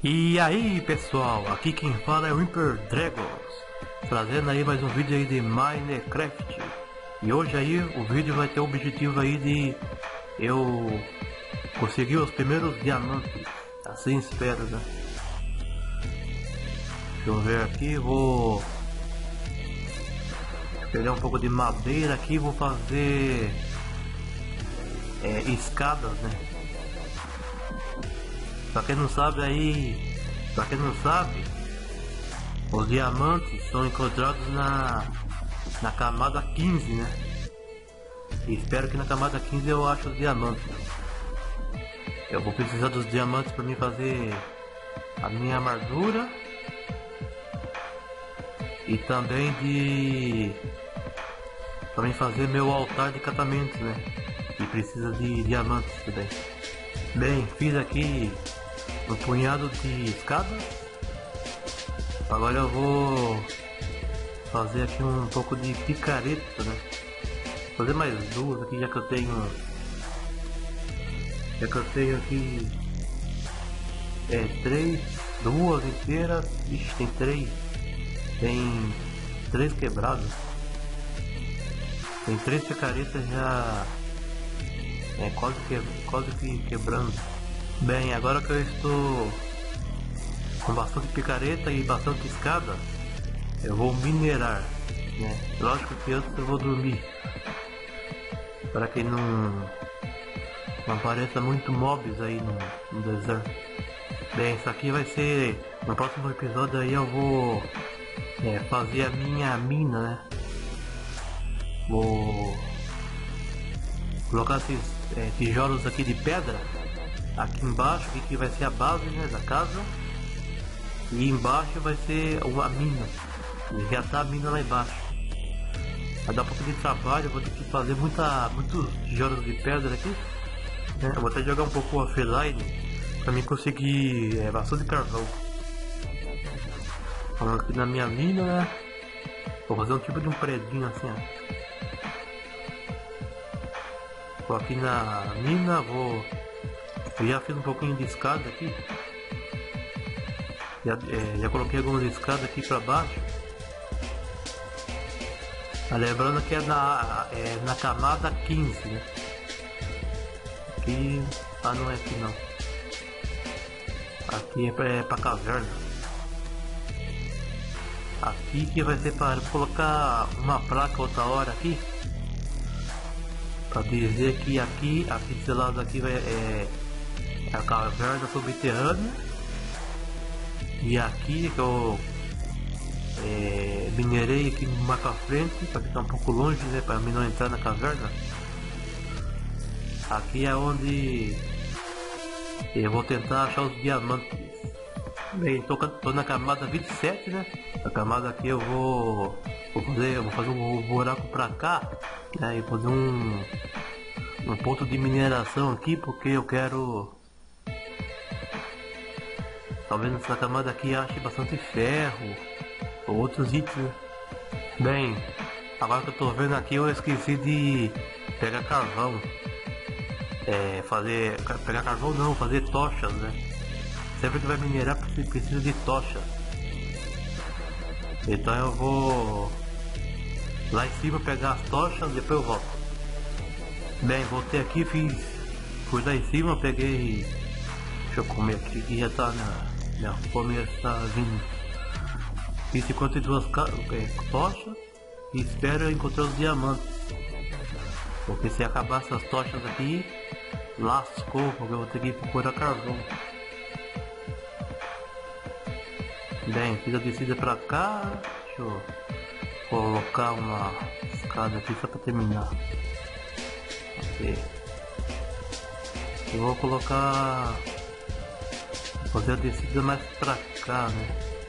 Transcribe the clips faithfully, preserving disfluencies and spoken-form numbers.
E aí pessoal, aqui quem fala é o Imper Dragons, trazendo aí mais um vídeo aí de Minecraft. E hoje aí o vídeo vai ter o objetivo aí de eu conseguir os primeiros diamantes, assim espero, né? Deixa eu ver aqui, vou pegar um pouco de madeira aqui, vou fazer é, escadas, né? Pra quem não sabe aí, pra quem não sabe, os diamantes são encontrados na, na camada quinze, né? E espero que na camada quinze eu ache os diamantes. Eu vou precisar dos diamantes para mim fazer a minha armadura. E também de... também fazer meu altar de catamento, né? E precisa de diamantes também. Bem, fiz aqui um punhado de escadas. Agora eu vou fazer aqui um pouco de picareta, né? Vou fazer mais duas aqui, já que eu tenho já que eu tenho aqui é, três, duas inteiras. Ixi, tem três, tem três quebradas, tem três picaretas já é, quase, que, quase que quebrando. Bem, agora que eu estou com bastante picareta e bastante escada, eu vou minerar, né? Lógico que antes eu vou dormir, para que não, não apareça muito mobs aí no, no deserto. Bem, isso aqui vai ser, no próximo episódio aí eu vou é, fazer a minha mina, né? Vou colocar esses é, tijolos aqui de pedra aqui embaixo, aqui que vai ser a base, né, da casa, e embaixo vai ser uma mina, já tá a mina lá embaixo. Vai dar um pouco de trabalho, eu vou ter que fazer muita, muitos tijolos de pedra aqui, né? Eu vou até jogar um pouco offline para mim conseguir é, bastante carvão. Falando aqui na minha mina, né? Vou fazer um tipo de um predinho assim, ó. Tô aqui na mina, vou... eu já fiz um pouquinho de escada aqui. Já, é, já coloquei algumas escadas aqui pra baixo. Ah, lembrando que é na, é na camada quinze, né? Aqui... ah, não é aqui não. Aqui é pra, é pra caverna. Aqui que vai ser para colocar uma placa outra hora aqui, para dizer que aqui, aqui desse lado aqui vai, é, é a caverna subterrânea. E aqui que eu é, minerei aqui mais pra frente, para ficar um pouco longe, né, para mim não entrar na caverna. Aqui é onde eu vou tentar achar os diamantes. Bem, tô, tô na camada vinte e sete, né? A camada aqui eu vou, vou fazer, eu vou fazer um buraco pra cá, né? E fazer um, um ponto de mineração aqui, porque eu quero... talvez nessa camada aqui ache bastante ferro ou outros itens, né? Bem, agora que eu tô vendo aqui, eu esqueci de pegar carvão. É, fazer... pegar carvão não, fazer tochas, né? Sempre que vai minerar precisa de tochas. Então eu vou lá em cima pegar as tochas, depois eu volto. Bem, voltei aqui, fiz... fui lá em cima, peguei... deixa eu comer aqui, que já tá na... minha fome já está vindo. Fiz cinquenta e duas é, tochas e espero encontrar os diamantes. Porque se acabar essas tochas aqui, lascou, porque eu vou ter que procurar carvão. Bem, fiz a descida pra cá. Deixa eu colocar uma escada aqui só pra terminar. Ok. Eu vou colocar... vou fazer a descida mais pra cá, né?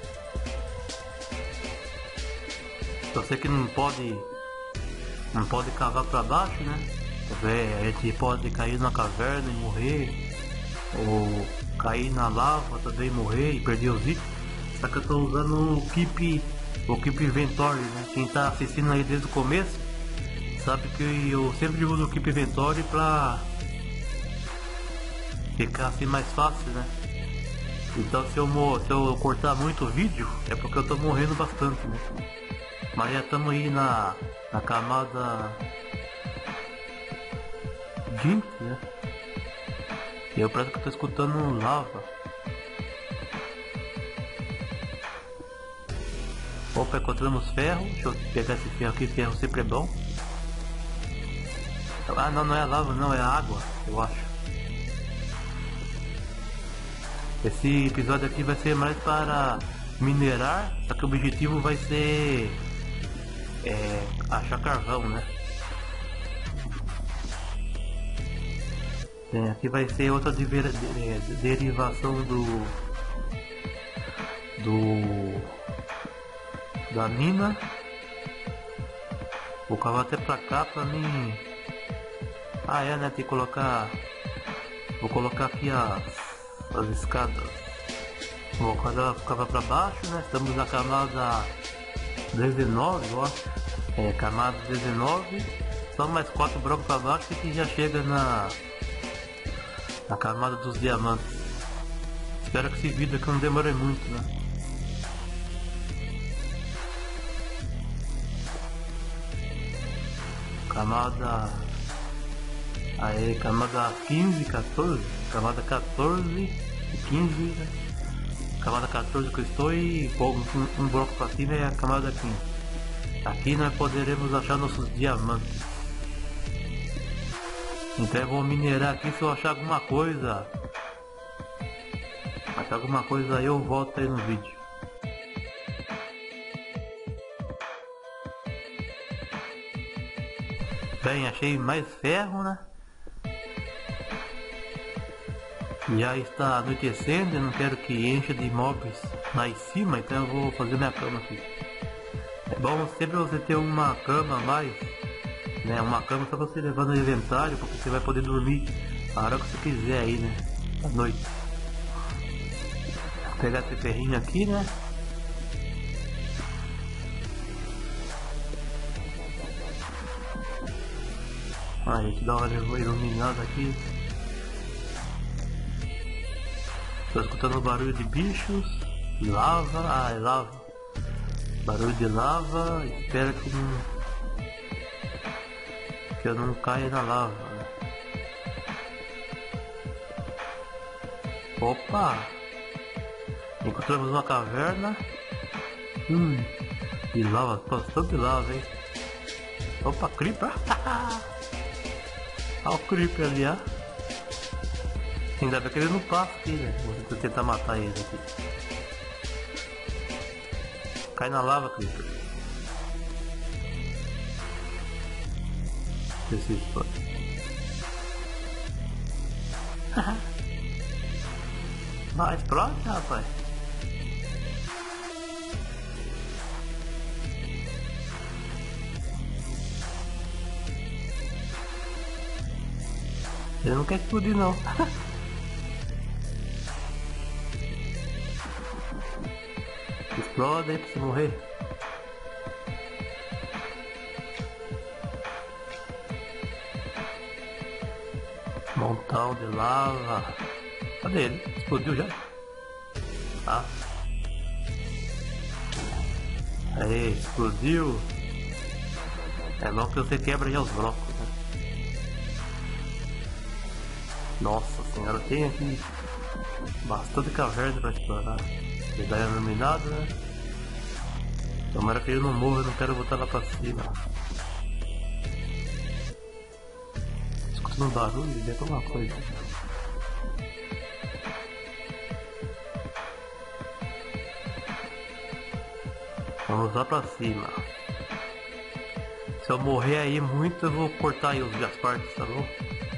Eu sei que não pode... não pode cavar pra baixo, né? A gente pode cair na caverna e morrer. Ou cair na lava também morrer e perder os itens. Só que eu tô usando o Keep, o Keep Inventory, né? Quem tá assistindo aí desde o começo sabe que eu sempre uso o Keep Inventory pra ficar assim mais fácil, né? Então se eu, mo se eu cortar muito o vídeo, é porque eu tô morrendo bastante, né? Mas já estamos aí na, na camada vinte, né? E eu parece que eu tô escutando lava. Opa, encontramos ferro. Deixa eu pegar esse ferro aqui, ferro sempre é bom. Ah, não, não é lava, não, é água, eu acho. Esse episódio aqui vai ser mais para minerar, só que o objetivo vai ser é, achar carvão, né? É, aqui vai ser outra de, de, derivação do do da mina. Vou cavar até pra cá pra mim. Ah é, né? Tem que colocar. Vou colocar aqui as, as escadas. Vou cavar pra baixo, né? Estamos na camada dezenove, eu acho. É, camada dezenove. Só mais quatro blocos pra baixo que já chega na na camada dos diamantes. Espero que esse vídeo aqui não demore muito, né? Camada aí, camada quinze, quatorze, camada quatorze e quinze, né? Camada quatorze que eu estou e um, um bloco para cima é a camada quinze. Aqui nós poderemos achar nossos diamantes. Então eu vou minerar aqui, se eu achar alguma coisa. Achar alguma coisa aí eu volto aí no vídeo. Bem, achei mais ferro, né? Já está anoitecendo, eu não quero que encha de móveis lá em cima, então eu vou fazer minha cama aqui. É bom sempre você ter uma cama a mais, né? Uma cama para você levar no inventário, porque você vai poder dormir a hora que você quiser aí, né? À noite. Vou pegar esse ferrinho aqui, né? Aí, que da hora iluminado aqui. Tô escutando barulho de bichos, lava, ah, é lava. Barulho de lava, espero que não que eu não caia na lava. Opa! Encontramos uma caverna. Hum, de lava, bastante lava, hein? Opa, creeper! Olha o creeper ali, ó. Ainda bem que ele não passa aqui, né? Vou tentar matar ele aqui. Cai na lava, creeper. Esse explode. Vai, explode, rapaz. Ele não quer explodir, não. Explode aí pra você morrer. Montão de lava. Cadê ele? Explodiu já? Tá. Aí, explodiu. É bom que você quebra já os blocos, né? Nossa senhora, tem aqui bastante caverna para explorar. Medalha iluminada, né? Tomara que ele não morra, eu não quero voltar lá pra cima. Escutando um barulho, deve ter alguma coisa. Vamos lá pra cima. Se eu morrer aí muito, eu vou cortar aí os as partes, tá bom?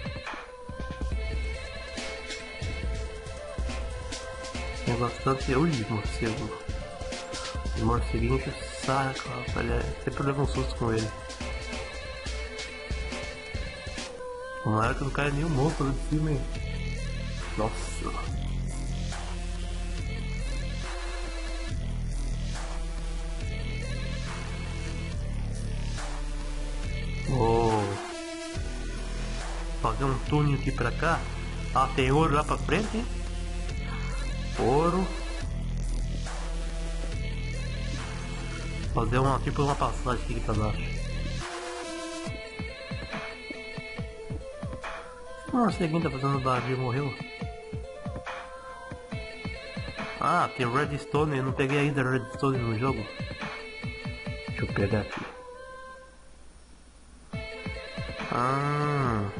Tem bastante. Ui, morcego. O morceguinho que saco, rapaz. Sempre leva um susto com ele. Não era que não cai nenhum monstro lá de cima, hein? Nossa. Vou fazer um túnel aqui pra cá. Ah, tem ouro lá pra frente, hein? Ouro. Fazer uma tipo uma passagem aqui pra baixo. O morceguinho tá fazendo barulho, morreu. Ah, tem redstone, eu não peguei ainda redstone no jogo. Deixa eu pegar aqui. Ah.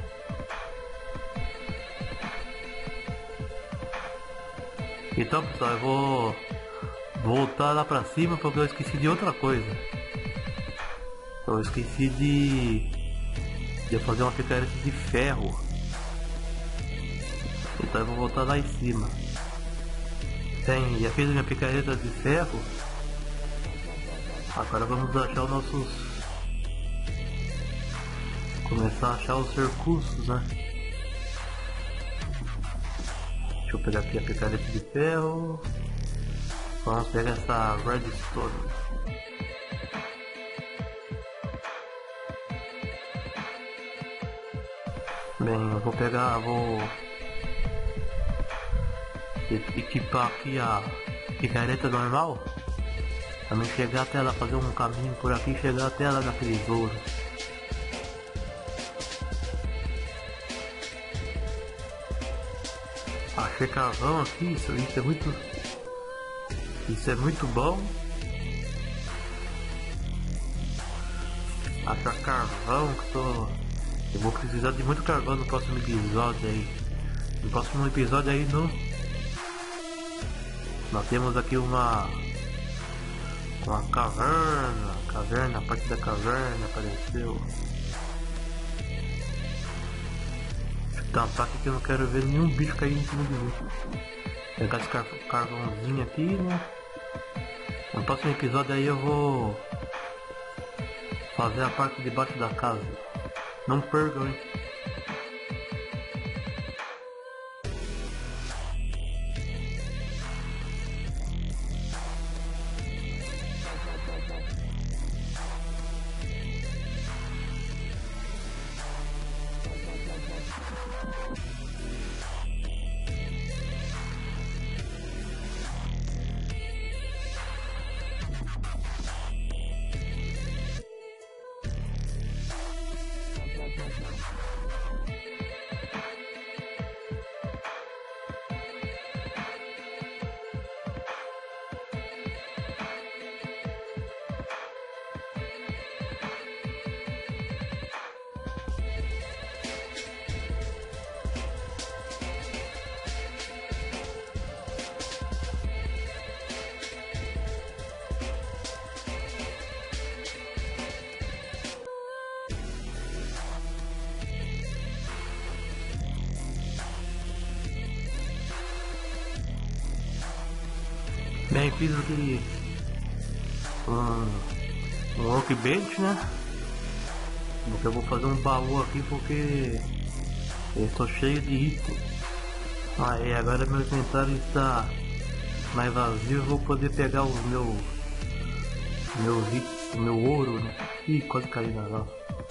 Então pessoal, eu vou voltar lá pra cima porque eu esqueci de outra coisa. Eu esqueci de, de fazer uma picareta de ferro. Então eu vou voltar lá em cima. Tem, já fiz a minha picareta de ferro. Agora vamos achar os nossos... Começar a achar os recursos, né? Deixa eu pegar aqui a picareta de ferro. Vamos pegar essa redstone. Bem, eu vou pegar, vou equipar aqui a picareta normal. Também chegar até ela, fazer um caminho por aqui e chegar até ela naquele ouro. Achei carvão aqui, isso, isso é muito... Isso é muito bom. Achar carvão que tô... Eu vou precisar de muito carvão no próximo episódio aí. No próximo episódio aí no... Nós temos aqui uma... Uma caverna. Caverna, a parte da caverna apareceu. Tampar aqui que eu não quero ver nenhum bicho cair em cima de mim. Pegar esse car carvãozinho aqui, né? No próximo episódio aí eu vou fazer a parte de baixo da casa. Não percam, hein? Bem, fiz aqui um, um workbench, né? Porque eu vou fazer um baú aqui porque eu estou cheio de itens. Aí agora meu inventário está mais vazio, eu vou poder pegar os meus meus itens, meu ouro, né? Ih, quase caí na lava.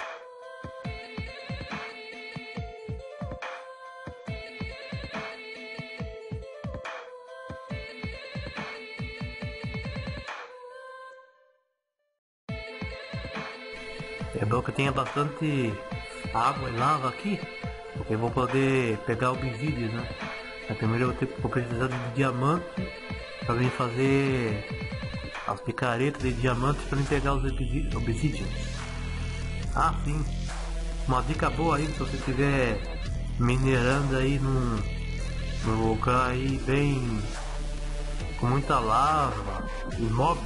É bom que tenha bastante água e lava aqui, porque eu vou poder pegar obsidian, né? Mas primeiro eu vou, ter, vou precisar de diamante para vir fazer as picaretas de diamante para mim pegar os obsidians. Ah, sim, uma dica boa aí se você estiver minerando aí num, num lugar aí bem com muita lava e mob.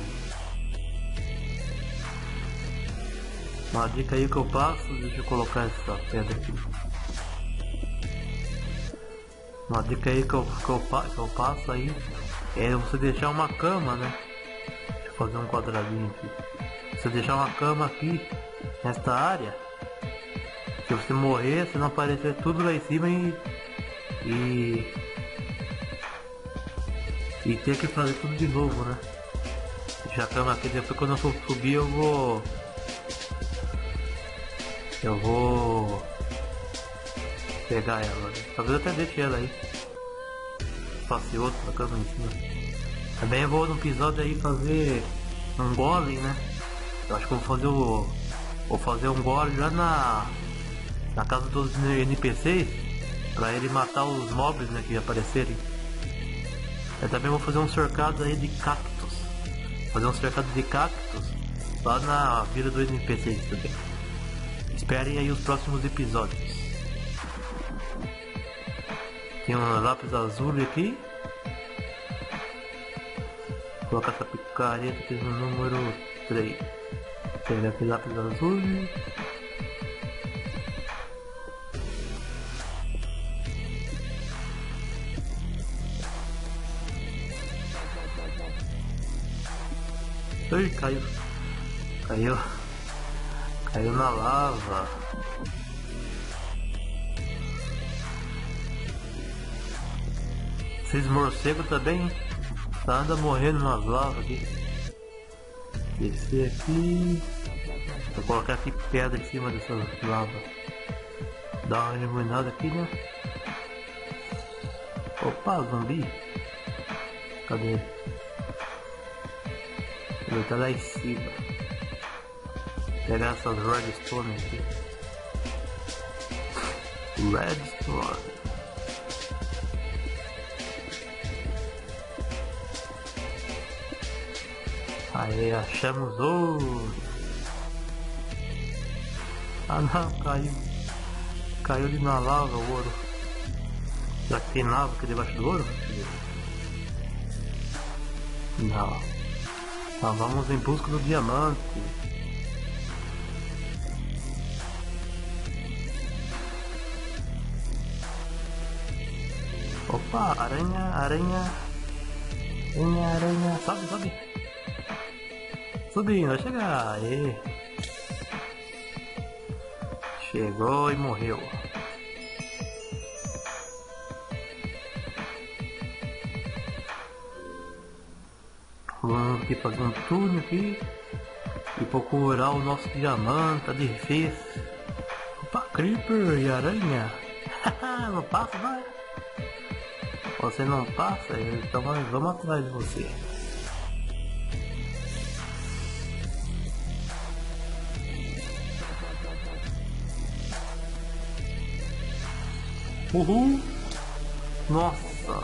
Uma dica aí que eu passo, deixa eu colocar essa pedra aqui. Uma dica aí que eu, que eu, que eu passo aí é você deixar uma cama, né? Deixa eu fazer um quadradinho aqui. Você deixar uma cama aqui, nesta área. Se você morrer, se não aparecer tudo lá em cima e... E... E ter que fazer tudo de novo, né? Deixar a cama aqui, depois quando eu for subir eu vou... Eu vou pegar ela, né? Talvez eu até deixe ela aí. espacioso pra cama em cima. Também eu vou no episódio aí fazer um golem, né? Eu acho que eu vou fazer o. Vou fazer um golem lá na. Na casa dos N P Cs. Pra ele matar os mobs, né, que aparecerem. Eu também vou fazer um cercado aí de cactos. Fazer um cercado de cactos lá na vila dos N P Cs também. Esperem aí os próximos episódios. Tem um lápis azul aqui. Vou colocar essa picareta aqui no número três. Pegar aquele lápis azul. Ai, caiu. Caiu. Caiu na lava. Esses morcegos também tá anda morrendo nas lavas aqui. Descer aqui. Vou colocar aqui pedra em cima dessa lava. Dá uma iluminada aqui, né? Opa, zumbi. Cadê ele? Ele tá lá em cima. Pegar essas redstone aqui. Redstone. Aí achamos ouro. Ah não, caiu. Caiu ali na lava o ouro. Será que tem lava aqui debaixo do ouro? Não. Então vamos em busca do diamante. Opa, aranha, aranha. Aranha, aranha. Sobe, sobe. Subindo, vai chegar. Aê. Chegou e morreu. Vamos aqui fazer um túnel aqui e procurar o nosso diamante. Tá difícil. Opa, creeper e aranha. Não passa, vai. Você não passa, então vamos atrás de você. Uhul! Nossa!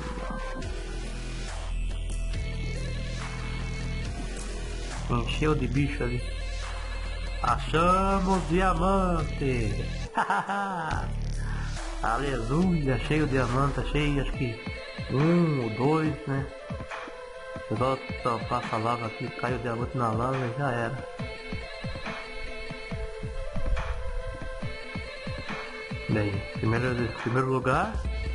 Encheu de bicho ali. Achamos diamante! Aleluia! Achei o diamante, achei acho que um ou dois, né? Eu só passa a lava aqui, cai o diamante na lava e já era. Bem, primeiro, primeiro lugar,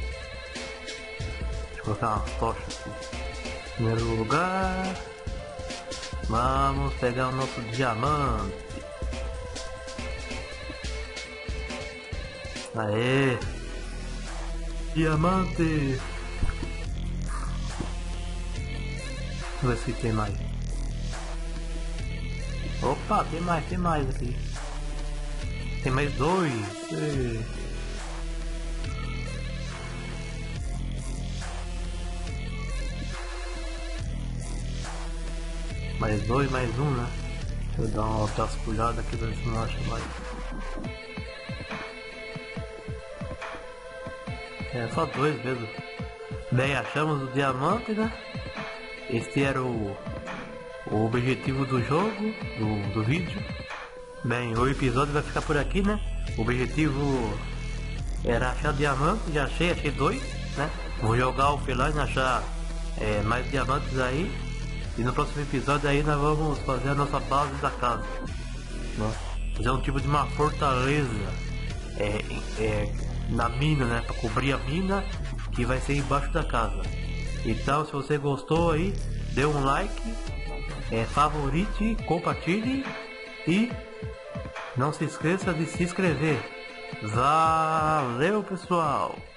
deixa eu colocar uma tocha aqui. Primeiro lugar, vamos pegar o nosso diamante. Aê, diamante. Deixa eu ver se tem mais. Opa, tem mais, tem mais aqui. Tem mais dois. E... mais dois, mais um, né? Deixa eu dar uma vasculhada aqui pra ver se não acha mais. É só dois mesmo. Bem, achamos o diamante, né? Este era o, o objetivo do jogo, do, do vídeo. Bem, o episódio vai ficar por aqui, né? O objetivo era achar diamante, já achei, achei dois, né? Vou jogar offline, achar é, mais diamantes aí. E no próximo episódio aí nós vamos fazer a nossa base da casa, né? Fazer um tipo de uma fortaleza é, é, na mina, né? Para cobrir a mina que vai ser embaixo da casa. Então, se você gostou aí, dê um like, é, favorite, compartilhe e não se esqueça de se inscrever. Valeu, pessoal!